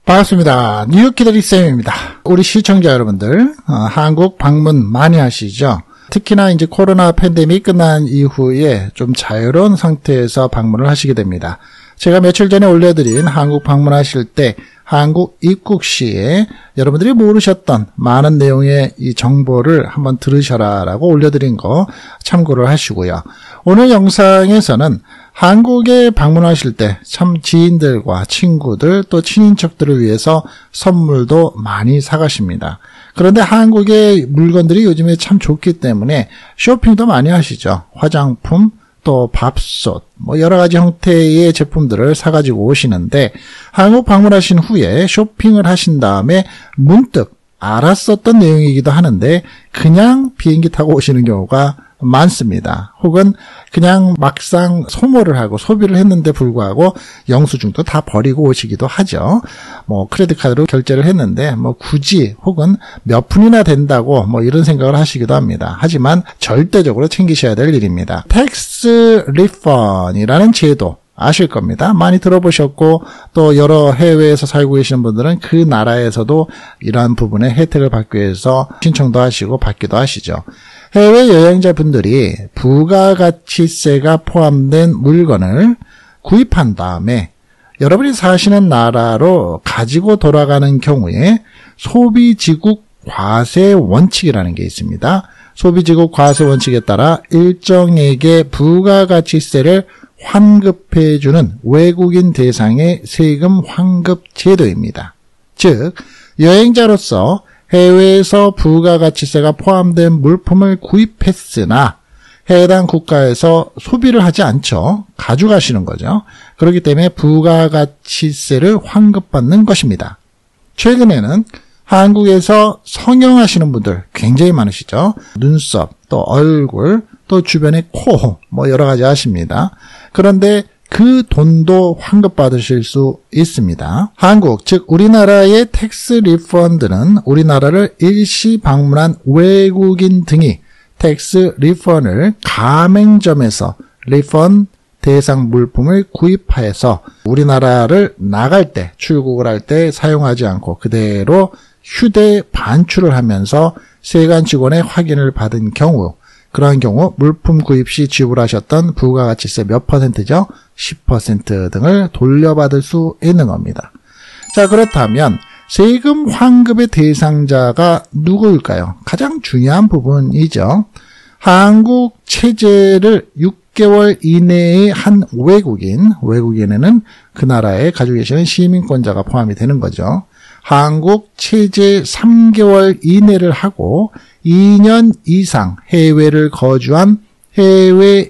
반갑습니다. 뉴욕 기다리 쌤입니다. 우리 시청자 여러분들, 한국 방문 많이 하시죠? 특히나 이제 코로나 팬데믹 끝난 이후에 좀 자유로운 상태에서 방문을 하시게 됩니다. 제가 며칠 전에 올려드린 한국 방문하실 때 한국 입국 시에 여러분들이 모르셨던 많은 내용의 이 정보를 한번 들으셔라라고 올려드린 거 참고를 하시고요. 오늘 영상에서는 한국에 방문하실 때 참 지인들과 친구들 또 친인척들을 위해서 선물도 많이 사가십니다. 그런데 한국의 물건들이 요즘에 참 좋기 때문에 쇼핑도 많이 하시죠. 화장품, 또 밥솥, 여러 가지 형태의 제품들을 사가지고 오시는데 한국 방문하신 후에 쇼핑을 하신 다음에 문득 알았었던 내용이기도 하는데 그냥 비행기 타고 오시는 경우가 많습니다. 혹은 그냥 막상 소모를 하고 소비를 했는데 불구하고 영수증도 다 버리고 오시기도 하죠. 크레딧 카드로 결제를 했는데 굳이 혹은 몇 푼이나 된다고 이런 생각을 하시기도 합니다. 하지만 절대적으로 챙기셔야 될 일입니다. 텍스 리펀이라는 제도 아실 겁니다. 많이 들어보셨고 또 여러 해외에서 살고 계시는 분들은 그 나라에서도 이러한 부분의 혜택을 받기 위해서 신청도 하시고 받기도 하시죠. 해외 여행자분들이 부가가치세가 포함된 물건을 구입한 다음에 여러분이 사시는 나라로 가지고 돌아가는 경우에 소비지국 과세 원칙이라는 게 있습니다. 소비지국 과세 원칙에 따라 일정액의 부가가치세를 환급해주는 외국인 대상의 세금 환급 제도입니다. 즉, 여행자로서 해외에서 부가가치세가 포함된 물품을 구입했으나 해당 국가에서 소비를 하지 않죠. 가져가시는 거죠. 그렇기 때문에 부가가치세를 환급받는 것입니다. 최근에는 한국에서 성형하시는 분들 굉장히 많으시죠. 눈썹, 또 얼굴, 또 주변에 코, 여러 가지 하십니다. 그런데 그 돈도 환급받으실 수 있습니다. 한국, 즉 우리나라의 텍스 리펀드는 우리나라를 일시 방문한 외국인 등이 텍스 리펀을 가맹점에서 리펀 대상 물품을 구입해서 우리나라를 나갈 때, 출국을 할 때 사용하지 않고 그대로 휴대 반출을 하면서 세관 직원의 확인을 받은 경우, 그러한 경우 물품 구입 시 지불하셨던 부가가치세 몇 %죠? 10% 등을 돌려받을 수 있는 겁니다. 자, 그렇다면 세금 환급의 대상자가 누구일까요? 가장 중요한 부분이죠. 한국 체제를 6개월 이내에 한 외국인에는 그 나라에 가지고 계시는 시민권자가 포함이 되는 거죠. 한국 체제 3개월 이내를 하고 2년 이상 해외를 거주한 해외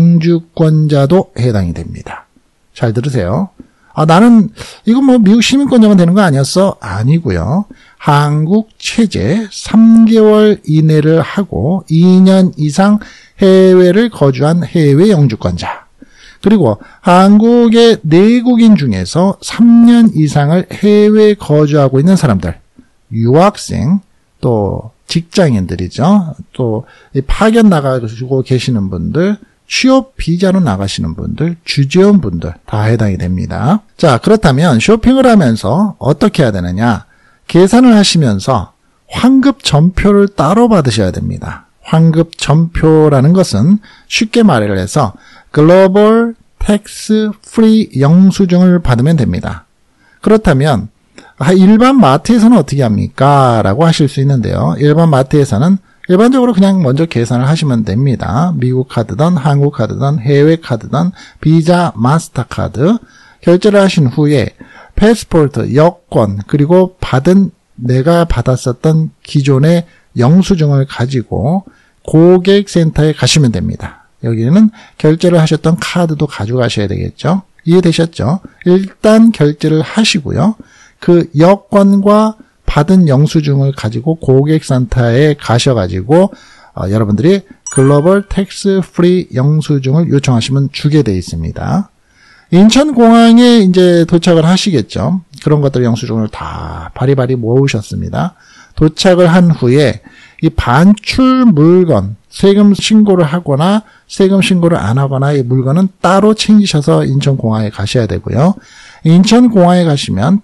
영주권자도 해당이 됩니다. 잘 들으세요. 나는 이거 미국 시민권자만 되는 거 아니었어? 아니고요. 한국 체제 3개월 이내를 하고 2년 이상 해외를 거주한 해외 영주권자. 그리고 한국의 내국인 중에서 3년 이상을 해외에 거주하고 있는 사람들, 유학생, 또 직장인들이죠. 또 파견 나가시고 계시는 분들, 취업 비자로 나가시는 분들, 주재원 분들 다 해당이 됩니다. 자, 그렇다면 쇼핑을 하면서 어떻게 해야 되느냐? 계산을 하시면서 환급 전표를 따로 받으셔야 됩니다. 환급 전표라는 것은 쉽게 말을 해서 글로벌 텍스 프리 영수증을 받으면 됩니다. 그렇다면 일반 마트에서는 어떻게 합니까? 라고 하실 수 있는데요. 일반 마트에서는 일반적으로 그냥 먼저 계산을 하시면 됩니다. 미국 카드든 한국 카드든 해외 카드든 비자, 마스터카드 결제를 하신 후에 패스포트, 여권 그리고 내가 받았었던 기존의 영수증을 가지고 고객센터에 가시면 됩니다. 여기는 결제를 하셨던 카드도 가져가셔야 되겠죠. 이해되셨죠? 일단 결제를 하시고요. 그 여권과 받은 영수증을 가지고 고객센터에 가셔가지고 여러분들이 글로벌 텍스 프리 영수증을 요청하시면 주게 되어 있습니다. 인천공항에 이제 도착을 하시겠죠. 그런 것들 영수증을 다 바리바리 모으셨습니다. 도착을 한 후에 이 반출 물건, 세금 신고를 하거나 세금 신고를 안 하거나 이 물건은 따로 챙기셔서 인천공항에 가셔야 되고요. 인천공항에 가시면 텍스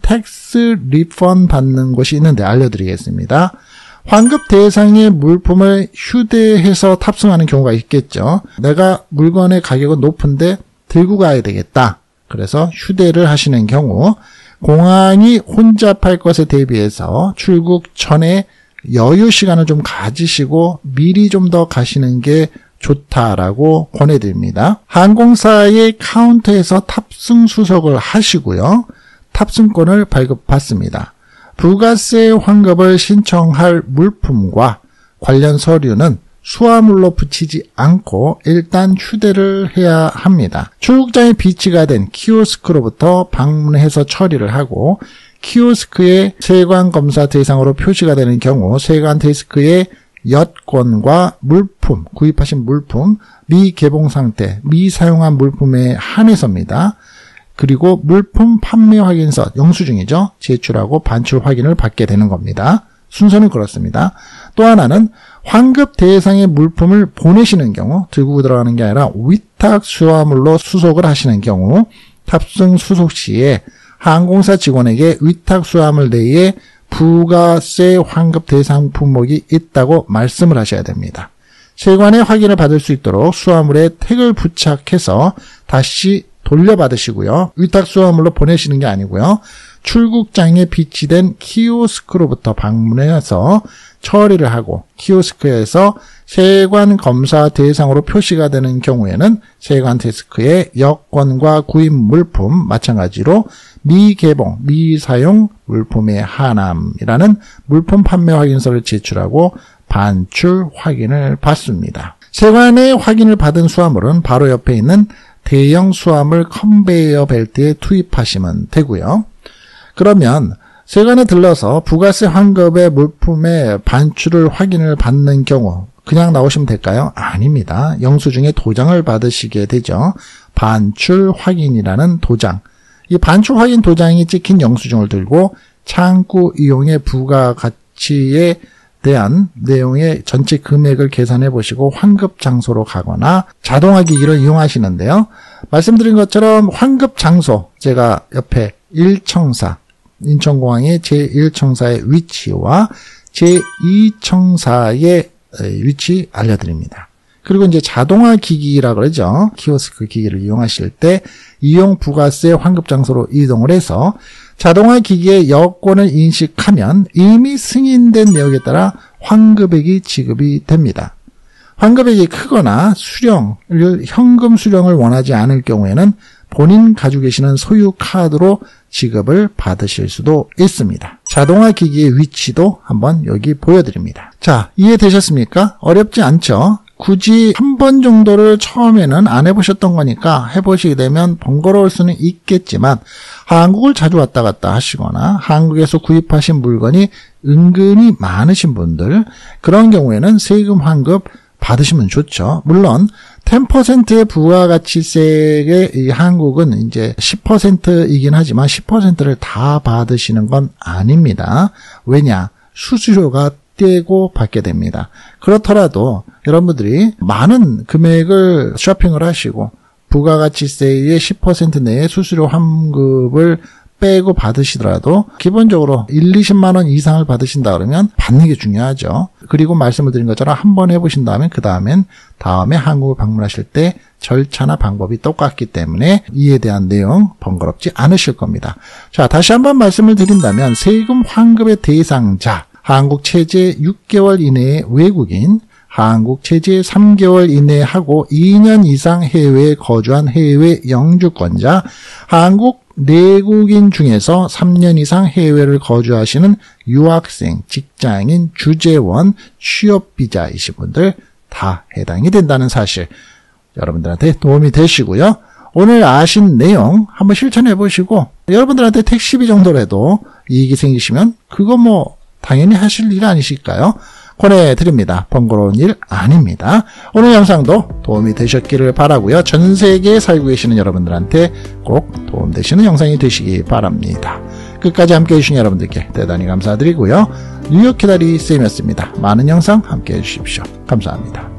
텍스 리펀 받는 곳이 있는데 알려드리겠습니다. 환급 대상의 물품을 휴대해서 탑승하는 경우가 있겠죠. 내가 물건의 가격은 높은데 들고 가야 되겠다. 그래서 휴대를 하시는 경우 공항이 혼잡할 것에 대비해서 출국 전에 여유 시간을 좀 가지시고 미리 좀 더 가시는 게 좋다라고 권해드립니다. 항공사의 카운터에서 탑승 수속을 하시고요. 탑승권을 발급받습니다. 부가세 환급을 신청할 물품과 관련 서류는 수화물로 붙이지 않고 일단 휴대를 해야 합니다. 출국장에 비치가 된 키오스크로부터 방문해서 처리를 하고 키오스크에 세관 검사 대상으로 표시가 되는 경우 세관 데스크에 여권과 물품, 구입하신 물품, 미개봉 상태, 미사용한 물품에 한해서입니다. 그리고 물품 판매 확인서, 영수증이죠. 제출하고 반출 확인을 받게 되는 겁니다. 순서는 그렇습니다. 또 하나는 환급 대상의 물품을 보내시는 경우, 들고 들어가는 게 아니라 위탁 수화물로 수속을 하시는 경우 탑승 수속 시에 항공사 직원에게 위탁 수화물 내에 부가세 환급 대상 품목이 있다고 말씀을 하셔야 됩니다. 세관의 확인을 받을 수 있도록 수화물에 태그를 부착해서 다시 돌려받으시고요. 위탁 수화물로 보내시는 게 아니고요. 출국장에 비치된 키오스크로부터 방문해서 처리를 하고 키오스크에서 세관 검사 대상으로 표시가 되는 경우에는 세관 데스크에 여권과 구입 물품 마찬가지로 미개봉, 미사용 물품의 한함이라는 물품 판매 확인서를 제출하고 반출 확인을 받습니다. 세관의 확인을 받은 수화물은 바로 옆에 있는 대형 수화물 컨베이어 벨트에 투입하시면 되고요. 그러면 세관에 들러서 부가세 환급의 물품의 반출을 확인을 받는 경우 그냥 나오시면 될까요? 아닙니다. 영수증에 도장을 받으시게 되죠. 반출 확인이라는 도장. 이 반출 확인 도장이 찍힌 영수증을 들고 창구 이용의 부가가치에 대한 내용의 전체 금액을 계산해 보시고 환급 장소로 가거나 자동화 기기를 이용하시는데요. 말씀드린 것처럼 환급 장소, 제가 옆에 1청사, 인천공항의 제1청사의 위치와 제2청사의 위치 알려드립니다. 그리고 이제 자동화 기기라 그러죠. 키오스크 기기를 이용하실 때 이용 부가세 환급 장소로 이동을 해서 자동화 기기의 여권을 인식하면 이미 승인된 내역에 따라 환급액이 지급이 됩니다. 환급액이 크거나 현금 수령을 원하지 않을 경우에는 본인 가지고 계시는 소유 카드로 지급을 받으실 수도 있습니다. 자동화 기기의 위치도 한번 여기 보여드립니다. 자, 이해되셨습니까? 어렵지 않죠? 굳이 한 번 정도를 처음에는 안 해보셨던 거니까 해보시게 되면 번거로울 수는 있겠지만 한국을 자주 왔다 갔다 하시거나 한국에서 구입하신 물건이 은근히 많으신 분들, 그런 경우에는 세금 환급 받으시면 좋죠. 물론 10%의 부가가치세의 이 한국은 이제 10%이긴 하지만 10%를 다 받으시는 건 아닙니다. 왜냐? 수수료가 떼고 받게 됩니다. 그렇더라도 여러분들이 많은 금액을 쇼핑을 하시고 부가가치세의 10% 내에 수수료 환급을 빼고 받으시더라도 기본적으로 1, 20만 원 이상을 받으신다 그러면 받는 게 중요하죠. 그리고 말씀을 드린 것처럼 한번 해보신 다음에 다음에 한국을 방문하실 때 절차나 방법이 똑같기 때문에 이에 대한 내용 번거롭지 않으실 겁니다. 자, 다시 한번 말씀을 드린다면 세금 환급의 대상자, 한국 체제 6개월 이내의 외국인, 한국 체제 3개월 이내에 하고 2년 이상 해외에 거주한 해외 영주권자, 한국 내국인 중에서 3년 이상 해외를 거주하시는 유학생, 직장인, 주재원, 취업비자이신 분들 다 해당이 된다는 사실 여러분들한테 도움이 되시고요. 오늘 아신 내용 한번 실천해 보시고 여러분들한테 택시비 정도라도 이익이 생기시면 그거 당연히 하실 일 아니실까요? 권해드립니다. 번거로운 일 아닙니다. 오늘 영상도 도움이 되셨기를 바라고요. 전 세계에 살고 계시는 여러분들한테 꼭 도움되시는 영상이 되시기 바랍니다. 끝까지 함께해 주신 여러분들께 대단히 감사드리고요. 뉴욕 기다리 쌤이었습니다. 많은 영상 함께해 주십시오. 감사합니다.